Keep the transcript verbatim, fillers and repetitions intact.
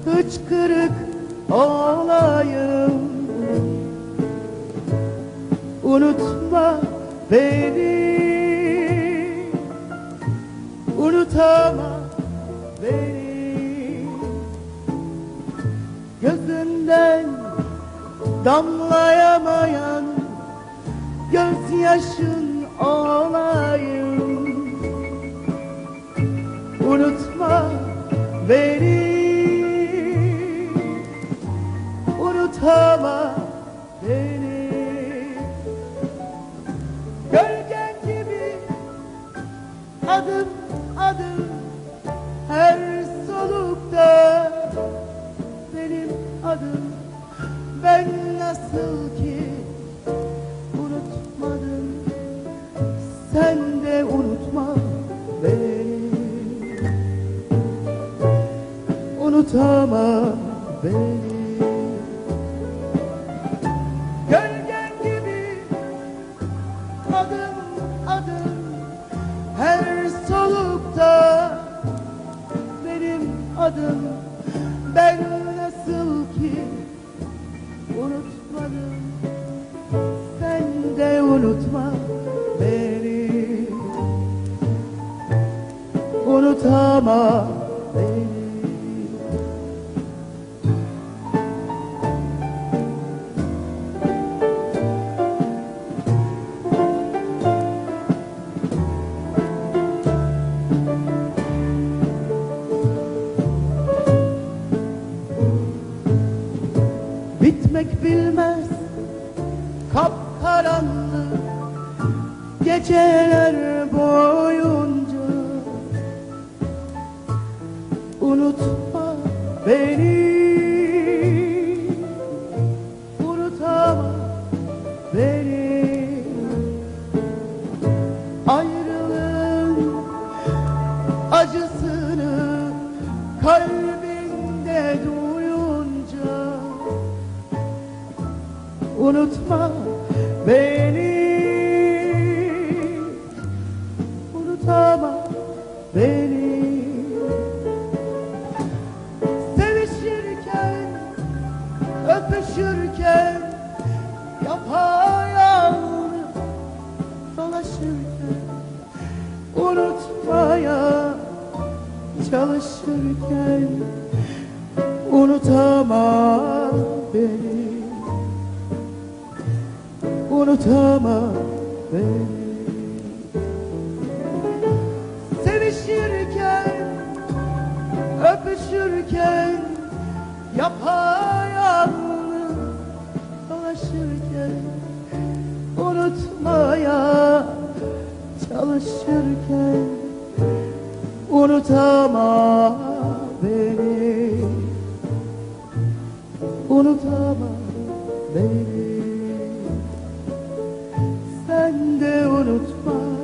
hıçkırık olayım. Unutma beni, unutama beni. Gözünden damlayamayan gözyaşın olayım. Unutma beni, unutama beni. Gölgen gibi adım adım her solukta benim adım. Ben nasıl ki unutmadım, sen de unutma beni. Unutama beni. Gölgen gibi adım adım her solukta benim adım. Ben nasıl ki unutmadım, sen de unutma beni. Unutama beni. Bitmek bilmez kapkaranlık geceler boyunca. Unutma beni, unutama beni. Ayrılığın acısını kalbinde duyunca. Unutma beni, unutama beni. Sevişirken, öpüşürken, yapayalnız dolaşırken, unutmaya çalışırken, unutama beni. Unutama beni. Sevişirken, öpüşürken, yapayalnız dolaşırken, unutmaya çalışırken, unutama beni. Unutama beni. Sen de unutma